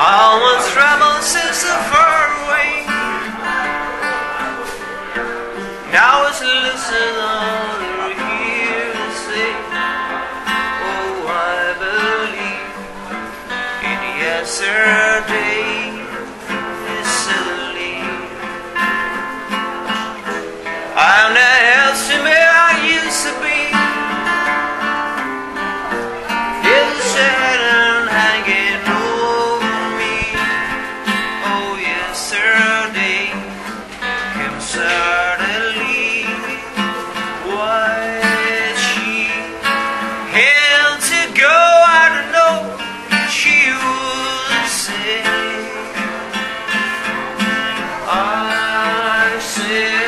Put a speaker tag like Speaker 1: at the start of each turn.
Speaker 1: All one's traveled since so far away. Now it's listen all they're here to say. Oh, I believe in yesterday. Silly, I'm the healthy man I used to be. There's a shadow hanging over me. Oh, yesterday came suddenly. Why she had to go, I don't know. She would say, I said